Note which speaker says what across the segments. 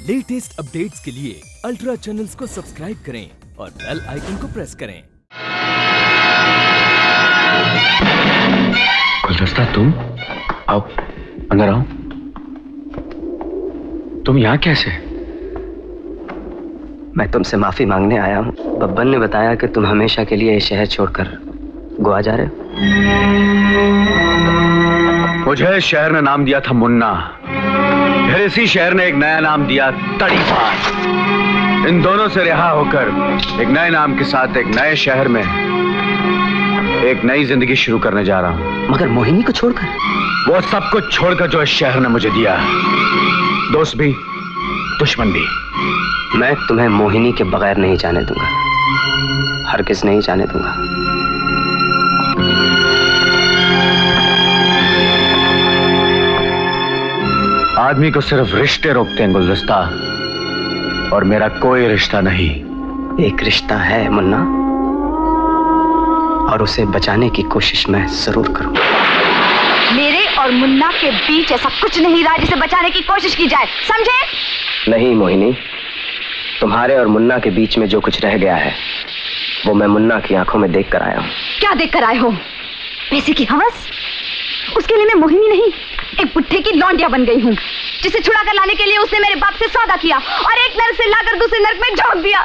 Speaker 1: Latest updates के लिए ultra channels को सब्सक्राइब करें और बेल आइकन को प्रेस करें।
Speaker 2: गुलदस्ता, तुम आओ, अंदर आओ। तुम यहाँ कैसे?
Speaker 3: मैं तुमसे माफी मांगने आया हूँ। बब्बन ने बताया कि तुम हमेशा के लिए ये शहर छोड़कर गोवा जा रहे हो।
Speaker 2: मुझे शहर ने नाम दिया था मुन्ना, फिर इसी शहर ने एक नया नाम दिया तड़ीपार। इन दोनों से रिहा होकर एक नए नाम के साथ एक नए शहर में एक नई जिंदगी शुरू करने जा रहा हूँ।
Speaker 3: मगर मोहिनी को छोड़कर?
Speaker 2: वो सब कुछ छोड़कर जो इस शहर ने मुझे दिया, दोस्त भी दुश्मन भी।
Speaker 3: मैं तुम्हें मोहिनी के बगैर नहीं जाने दूंगा, हरगिज़ नहीं जाने दूंगा।
Speaker 2: आदमी को सिर्फ रिश्ते रोकते हैं गुलदस्ता, और मेरा कोई रिश्ता नहीं।
Speaker 3: एक रिश्ता है मुन्ना, और उसे बचाने की कोशिश मैं जरूर करूंगा।
Speaker 4: मेरे और मुन्ना के बीच ऐसा कुछ नहीं रहा जिसे बचाने की कोशिश की जाए, समझे? नहीं
Speaker 3: मोहिनी, तुम्हारे और मुन्ना के बीच में जो कुछ रह गया है वो मैं मुन्ना की आंखों में देख कर आया हूँ।
Speaker 4: क्या देख कर आए हो? पैसे की हवस? उसके लिए मैं मोहिनी नहीं, एक पुट्ठे की लौंडिया बन गई हूँ, जिसे छुड़ा कर लाने के लिए उसने मेरे बाप से सौदा किया और एक नर्क से लाकर दूसरे नर्क में झोंक दिया।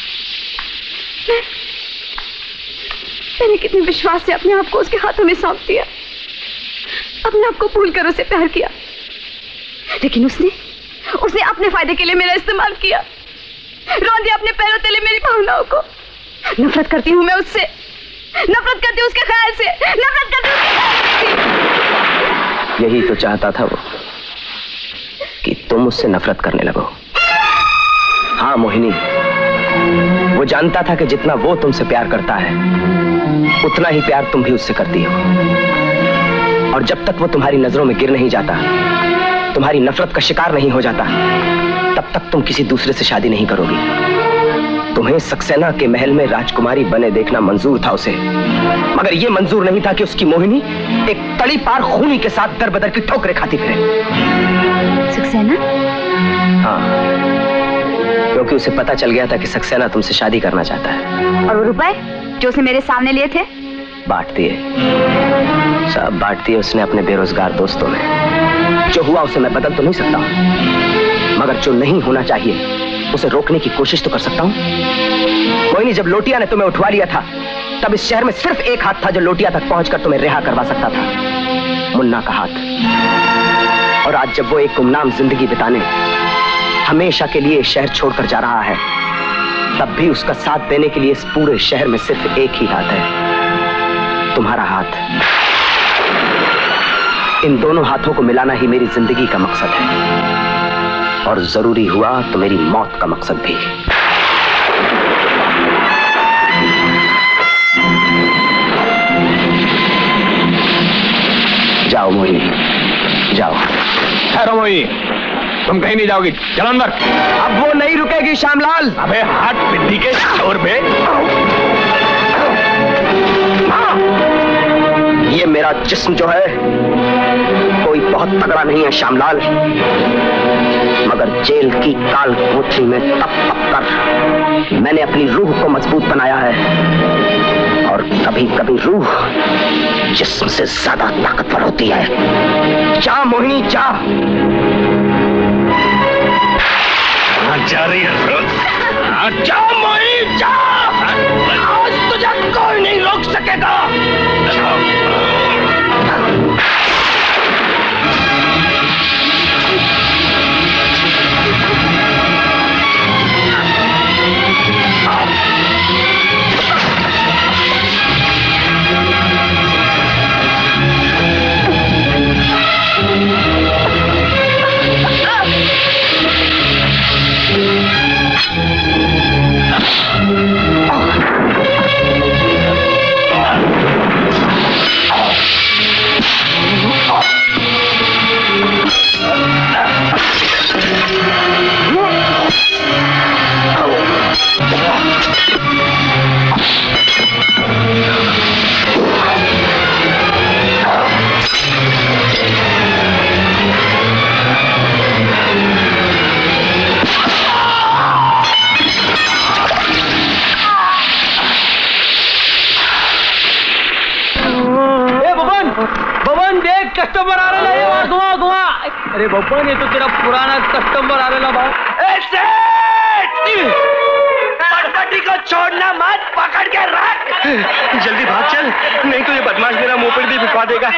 Speaker 4: मैंने कितने विश्वास से अपने आप को उसके हाथों में सौंप दिया, अपने आप को भूल कर उसे प्यार किया, लेकिन उसने अपने फायदे के लिए मेरा इस्तेमाल किया, रौंद दिया अपने पैरों तले मेरी भावनाओं को। नफरत करती हूँ मैं उससे, नफरत करती हूँ उसके ख्याल से, नफरत करती हूँ उसके ख्याल से।
Speaker 3: यही तो चाहता था वो, कि तुम उससे नफरत करने लगो। हाँ मोहिनी, वो जानता था कि जितना वो तुमसे प्यार करता है उतना ही प्यार तुम भी उससे करती हो, और जब तक वो तुम्हारी नजरों में गिर नहीं जाता, तुम्हारी नफरत का शिकार नहीं हो जाता, तब तक तुम किसी दूसरे से शादी नहीं करोगी। तुम्हें सक्सेना के महल में राजकुमारी बने देखना मंजूर था उसे, मगर यह मंजूर नहीं था कि उसकी मोहिनी एक तड़ी पार खूनी के साथ दर बदर की ठोकरें खाती फिरे।
Speaker 4: सक्सेना?
Speaker 3: हाँ, क्योंकि उसे पता चल गया था कि सक्सेना तुमसे शादी करना चाहता है।
Speaker 4: और वो रुपए जो उसने मेरे सामने लिए थे?
Speaker 3: बांट दिए, सब बांट दिए उसने अपने बेरोजगार दोस्तों में। जो हुआ उसे मैं बदल तो नहीं सकता हूं, मगर जो नहीं होना चाहिए उसे रोकने की कोशिश तो कर सकता हूं। मोहिनी, जब लोटिया ने तुम्हें उठवा लिया था, तब इस शहर में सिर्फ एक हाथ था जो लोटिया तक पहुंचकर तुम्हें रिहा करवा सकता था, मुन्ना का हाथ। और आज जब वो एक गुमनाम जिंदगी बिताने हमेशा के लिए शहर छोड़कर जा रहा है, तब भी उसका साथ देने के लिए इस पूरे शहर में सिर्फ एक ही हाथ है, तुम्हारा हाथ। इन दोनों हाथों को मिलाना ही मेरी जिंदगी का मकसद है, और जरूरी हुआ तो मेरी मौत का मकसद भी। जाओ मोहिनी, जाओ।
Speaker 2: ठहरो मोहिनी, तुम कहीं नहीं जाओगी, चलो अंदर।
Speaker 3: अब वो नहीं रुकेगी श्यामलाल।
Speaker 2: अबे हाथ पिद्दी के शोर पे।
Speaker 3: ये मेरा जिस्म जो है कोई बहुत तगड़ा नहीं है श्यामलाल, मगर जेल की काल कोठरी में तप तप कर मैंने अपनी रूह को मजबूत बनाया है, और कभी कभी रूह जिस्म से ज्यादा ताकतवर होती है। जा मोहिनी, जा।
Speaker 2: जा रही है?
Speaker 3: जा मोहिनी, जा। आज तुझे कोई नहीं रोक सकेगा।
Speaker 5: अरे बप्पा ने तो तेरा पुराना कस्टमर आवेला भाव।
Speaker 3: पटपटी को छोड़ना मत, पकड़ के रख।
Speaker 2: जल्दी भाग चल, नहीं तो ये बदमाश मेरा मोपेड भी बिकवा देगा।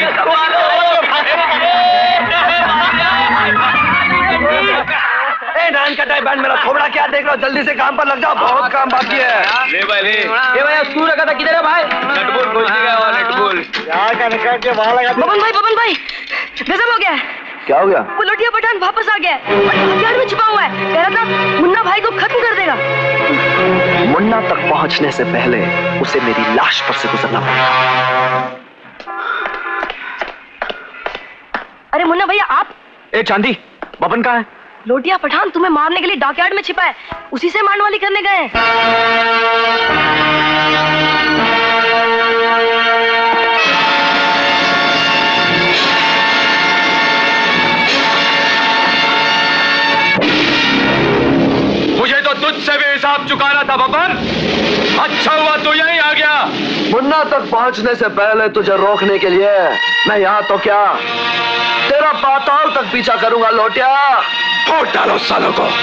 Speaker 2: नान का टाइम बैंड मेरा थोड़ा क्या देख रहा हो, जल्दी से काम पर लग जाओ, बहुत काम बाकी है। ले भाई ले।
Speaker 5: ये भाई तू रखा था किधर है भाई?
Speaker 2: नटबोल खोल गया वो नटबोल।
Speaker 3: यार का निकाल के वहां लगा।
Speaker 4: बबन भाई गजब हो गया।
Speaker 3: क्या हो गया?
Speaker 4: वो लोटिया पठान वापस आ गया है और हथियार में छिपा हुआ है। कह रहा था मुन्ना भाई को खत्म कर देगा।
Speaker 3: मुन्ना तक पहुंचने से पहले उसे मेरी लाश पर से गुजरना पड़ेगा।
Speaker 4: अरे मुन्ना भैया आप।
Speaker 3: ए चांदी, बबन कहाँ है?
Speaker 4: लोटिया पठान तुम्हें मारने के लिए डॉकयार्ड में छिपा है, उसी से मारनवाली करने गए हैं।
Speaker 2: मुझे तो तुझसे भी हिसाब चुकाना था बबन। अच्छा हुआ तू यहीं आ गया।
Speaker 3: मुन्ना तक पहुंचने से पहले तुझे रोकने के लिए मैं यहाँ तो क्या तेरा पाताल तक पीछा करूंगा लोटिया।
Speaker 2: फूट डालो सालों को।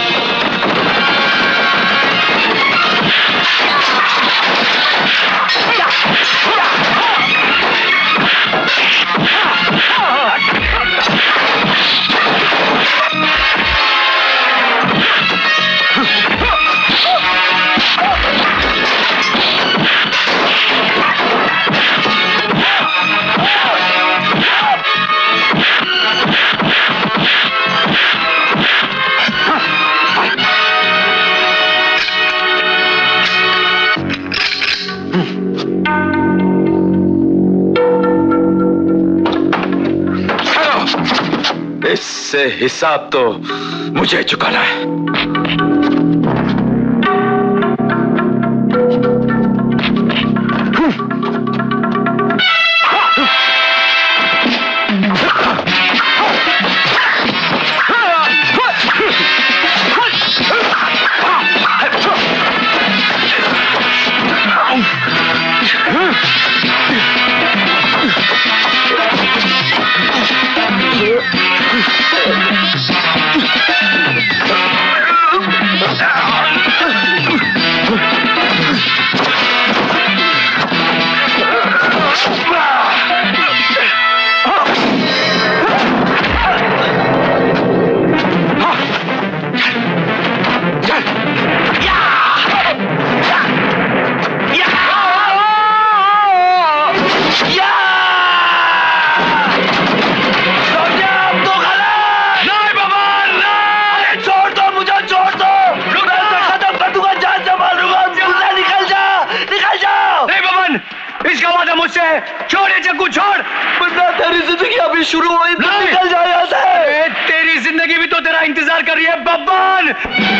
Speaker 2: इससे हिसाब तो मुझे चुकाना है। छोड़ ये चक्कू छोड़।
Speaker 3: तेरी जिंदगी अभी शुरू हुई, निकल जा यहाँ से।
Speaker 2: तेरी जिंदगी भी तो तेरा इंतजार कर रही है बब्बन।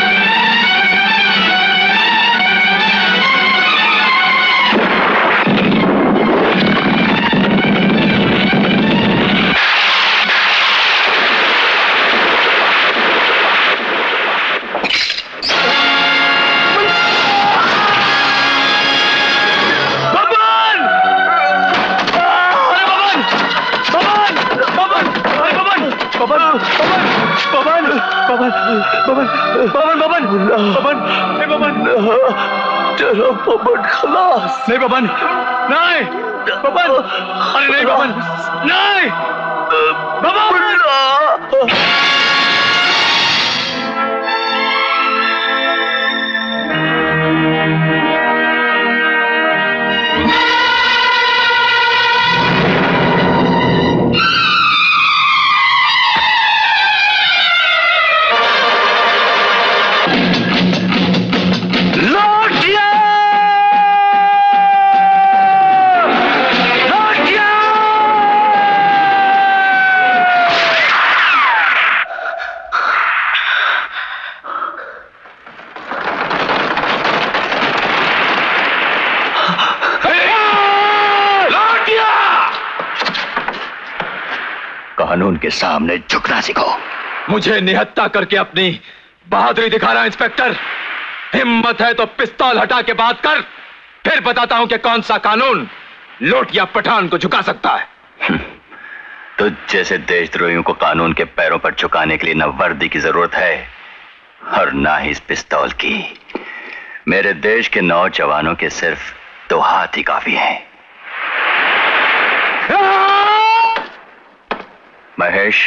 Speaker 3: चलो बबन खलास।
Speaker 2: नहीं बबन, नहीं बबन, अरे नहीं बबन, नहीं बबन।
Speaker 3: कानून के सामने झुकना सीखो।
Speaker 2: मुझे निहत्था करके अपनी बहादुरी दिखा रहा इंस्पेक्टर। हिम्मत है तो पिस्तौल हटा के बात कर, फिर बताता हूं कि कौन सा कानून लोटिया पठान को झुका सकता है।
Speaker 6: तुझ जैसे देशद्रोहियों को कानून के पैरों पर झुकाने के लिए न वर्दी की जरूरत है और ना ही इस पिस्तौल की। मेरे देश के नौजवानों के सिर्फ 2 हाथ ही काफी हैं। महेश,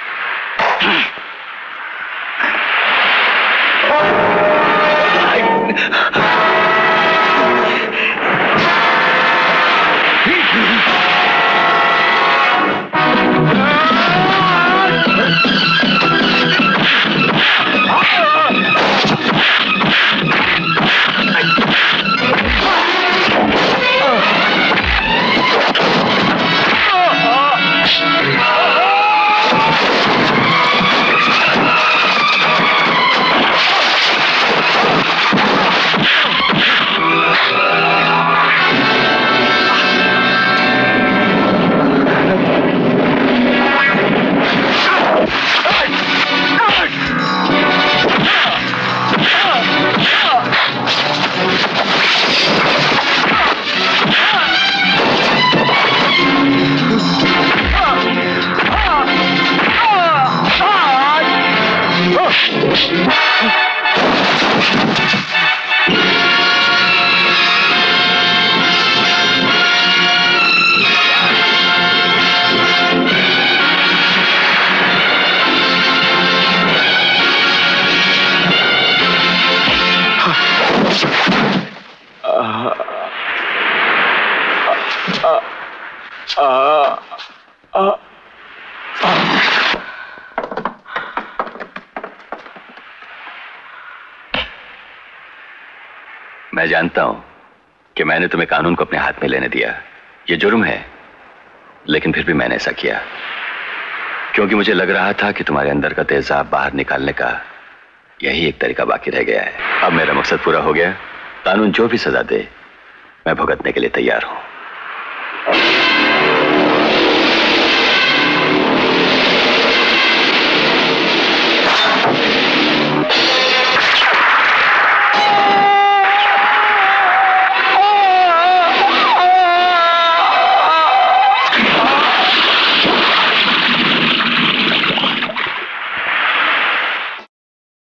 Speaker 6: मैं जानता हूं कि मैंने तुम्हें कानून को अपने हाथ में लेने दिया। यह जुर्म है, लेकिन फिर भी मैंने ऐसा किया क्योंकि मुझे लग रहा था कि तुम्हारे अंदर का तेजाब बाहर निकालने का यही एक तरीका बाकी रह गया है। अब मेरा मकसद पूरा हो गया। कानून जो भी सजा दे मैं भुगतने के लिए तैयार हूं।